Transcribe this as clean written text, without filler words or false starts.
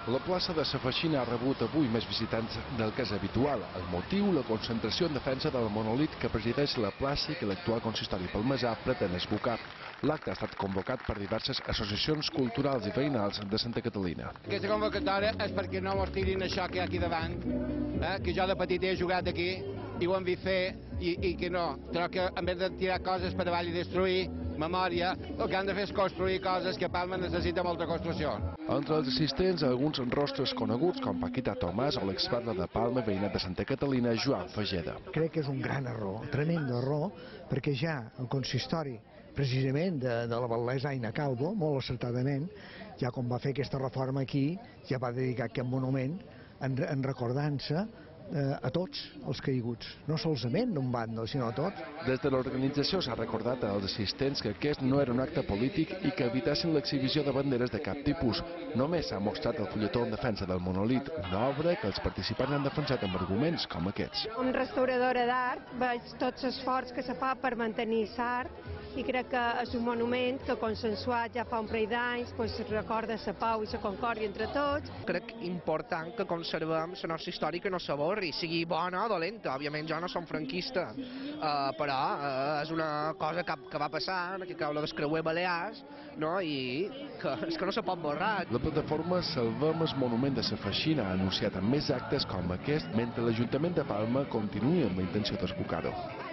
La plaça de la Feixina ha rebut avui més visitants del que és habitual. El motiu, la concentració en defensa del monòlit que presideix la plaça i que l'actual consistori palmesà pretén esbucar. L'acte ha estat convocat per diverses associacions culturals i veïnals de Santa Catalina. Aquesta convocatòria és perquè no mos tirin això que hi ha aquí davant, que jo de petit he jugat aquí i ho hem vist fer i que no. Però que en vez de tirar coses per avall i destruir memòria, el que han de fer és construir coses que Palma necessita molta construcció. Entre els assistents, alguns rostres coneguts com Paquita Tomàs o l'exbatlle de Palma, veïnat de Santa Catalina, Joan Fageda. Crec que és un gran error, tremend error, perquè ja el consistori, precisament de la batlessa Aina Calvo, molt acertadament, ja quan va fer aquesta reforma aquí, ja va dedicar aquest monument en recordança a tots els caiguts, no solament d'un bàndol, sinó a tots. Des de l'organització s'ha recordat als assistents que aquest no era un acte polític i que evitessin l'exhibició de banderes de cap tipus. Només s'ha mostrat el fulletó en defensa del monòlit, una obra que els participants han defensat amb arguments com aquests. Com restauradora d'art veig tots els esforços que se fa per mantenir l'art i crec que és un monument que consensuat ja fa un parell d'anys recorda la pau i la concòrdia entre tots. Crec important que conservem la nostra història, que no s'avorri, sigui bona o dolenta. Òbviament jo no som franquista, però és una cosa que va passar, que cau les creuer balears, no? I és que no se pot borrar. La plataforma Salvem el monument de la Feixina ha anunciat més actes com aquest mentre l'Ajuntament de Palma continuï amb la intenció d'esbucar-ho.